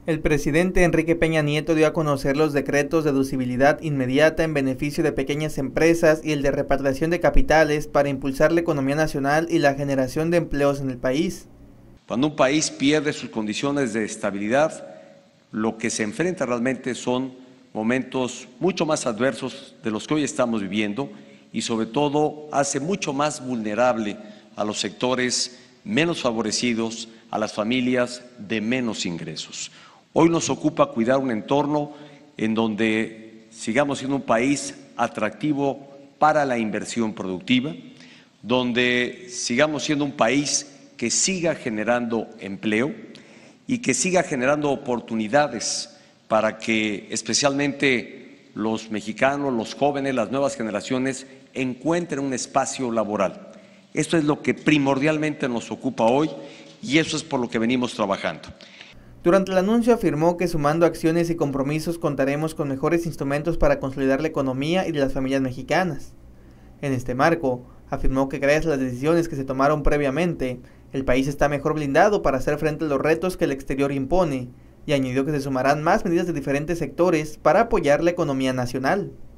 El presidente Enrique Peña Nieto dio a conocer los decretos de deducibilidad inmediata en beneficio de pequeñas empresas y el de repatriación de capitales para impulsar la economía nacional y la generación de empleos en el país. Cuando un país pierde sus condiciones de estabilidad, lo que se enfrenta realmente son momentos mucho más adversos de los que hoy estamos viviendo y sobre todo hace mucho más vulnerable a los sectores menos favorecidos, a las familias de menos ingresos. Hoy nos ocupa cuidar un entorno en donde sigamos siendo un país atractivo para la inversión productiva, donde sigamos siendo un país que siga generando empleo y que siga generando oportunidades para que especialmente los mexicanos, los jóvenes, las nuevas generaciones encuentren un espacio laboral. Esto es lo que primordialmente nos ocupa hoy y eso es por lo que venimos trabajando. Durante el anuncio afirmó que sumando acciones y compromisos contaremos con mejores instrumentos para consolidar la economía y de las familias mexicanas. En este marco, afirmó que gracias a las decisiones que se tomaron previamente, el país está mejor blindado para hacer frente a los retos que el exterior impone, y añadió que se sumarán más medidas de diferentes sectores para apoyar la economía nacional.